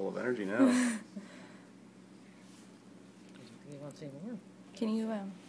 full of energy now. You want to say more? Can you